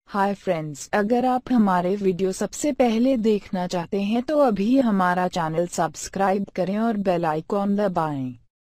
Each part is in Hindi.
हाय फ्रेंड्स, अगर आप हमारे वीडियो सबसे पहले देखना चाहते हैं तो अभी हमारा चैनल सब्सक्राइब करें और बेल आइकॉन दबाएं।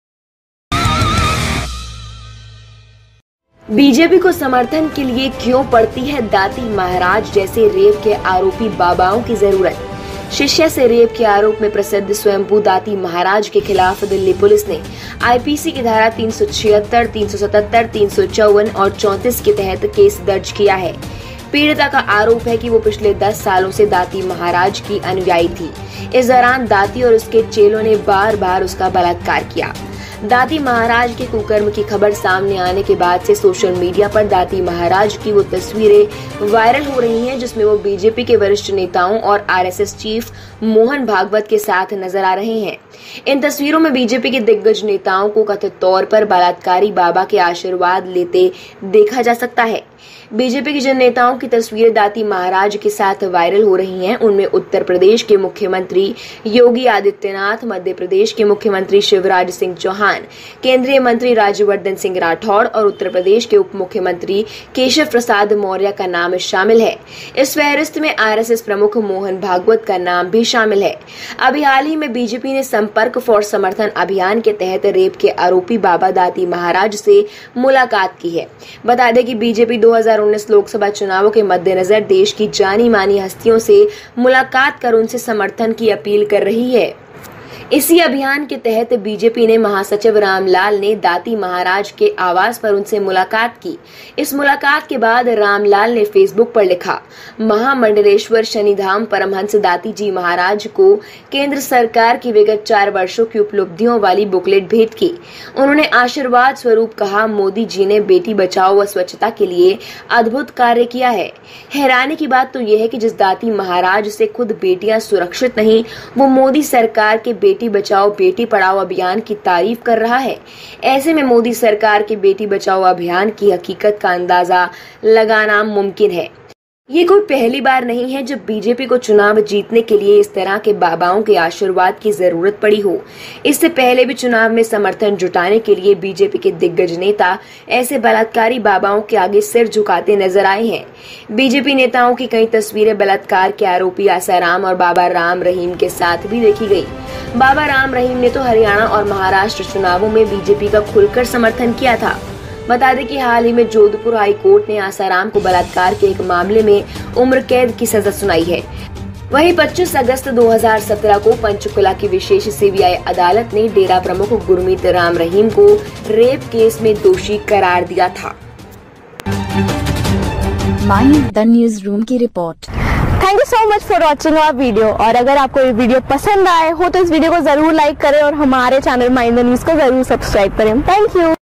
बीजेपी को समर्थन के लिए क्यों पड़ती है दाती महाराज जैसे रेप के आरोपी बाबाओं की जरूरत? शिष्या से रेप के आरोप में प्रसिद्ध स्वयंभू दाती महाराज के खिलाफ दिल्ली पुलिस ने आईपीसी की धारा 376, 377, 354 और 34 के तहत केस दर्ज किया है। पीड़िता का आरोप है कि वो पिछले 10 सालों से दाती महाराज की अनुयायी थी। इस दौरान दाती और उसके चेलों ने बार बार उसका बलात्कार किया। दाती महाराज के कुकर्म की खबर सामने आने के बाद से सोशल मीडिया पर दाती महाराज की वो तस्वीरें वायरल हो रही हैं जिसमें वो बीजेपी के वरिष्ठ नेताओं और आरएसएस चीफ मोहन भागवत के साथ नजर आ रहे हैं। इन तस्वीरों में बीजेपी के दिग्गज नेताओं को कथित तौर पर बलात्कारी बाबा के आशीर्वाद लेते देखा जा सकता है। बीजेपी के जिन नेताओं की तस्वीरें दाती महाराज के साथ वायरल हो रही हैं, उनमें उत्तर प्रदेश के मुख्यमंत्री योगी आदित्यनाथ, मध्य प्रदेश के मुख्यमंत्री शिवराज सिंह चौहान, केंद्रीय मंत्री राज्यवर्धन सिंह राठौड़ और उत्तर प्रदेश के उप मुख्यमंत्री केशव प्रसाद मौर्य का नाम शामिल है। इस फहरिस्त में आरएसएस प्रमुख मोहन भागवत का नाम भी शामिल है। अभी हाल ही में बीजेपी ने संपर्क फॉर समर्थन अभियान के तहत रेप के आरोपी बाबा दाती महाराज से मुलाकात की है। बता दें कि बीजेपी 2019 लोकसभा चुनावों के मद्देनजर देश की जानी मानी हस्तियों से मुलाकात कर उनसे समर्थन की अपील कर रही है। इसी अभियान के तहत बीजेपी ने महासचिव रामलाल ने दाती महाराज के आवास पर उनसे मुलाकात की। इस मुलाकात के बाद रामलाल ने फेसबुक पर लिखा, महामंडलेश्वर शनिधाम परमहंस दाती जी महाराज को केंद्र सरकार की विगत 4 वर्षों की उपलब्धियों वाली बुकलेट भेंट की। उन्होंने आशीर्वाद स्वरूप कहा, मोदी जी ने बेटी बचाओ व स्वच्छता के लिए अद्भुत कार्य किया है। हैरानी की बात तो यह है कि जिस दाती महाराज से खुद बेटियां सुरक्षित नहीं, वो मोदी सरकार के बेटी बचाओ बेटी पढ़ाओ अभियान की तारीफ कर रहा है। ऐसे में मोदी सरकार के बेटी बचाओ अभियान की हकीकत का अंदाजा लगाना मुमकिन है। ये कोई पहली बार नहीं है जब बीजेपी को चुनाव जीतने के लिए इस तरह के बाबाओं के आशीर्वाद की जरूरत पड़ी हो। इससे पहले भी चुनाव में समर्थन जुटाने के लिए बीजेपी के दिग्गज नेता ऐसे बलात्कारी बाबाओं के आगे सिर झुकाते नजर आए हैं। बीजेपी नेताओं की कई तस्वीरें बलात्कार के आरोपी आसाराम और बाबा राम रहीम के साथ भी देखी गयी। बाबा राम रहीम ने तो हरियाणा और महाराष्ट्र चुनावों में बीजेपी का खुलकर समर्थन किया था। बता दें कि हाल ही में जोधपुर हाई कोर्ट ने आसाराम को बलात्कार के एक मामले में उम्र कैद की सजा सुनाई है। वहीं 25 अगस्त 2017 को पंचकुला की विशेष सीबीआई अदालत ने डेरा प्रमुख गुरमीत राम रहीम को रेप केस में दोषी करार दिया था। माई द न्यूज रूम की रिपोर्ट। Thank you so much for watching our video. और अगर आपको ये वीडियो पसंद आए हो तो इस वीडियो को जरूर लाइक करें और हमारे चैनल माई द न्यूज को जरूर सब्सक्राइब करें। Thank you.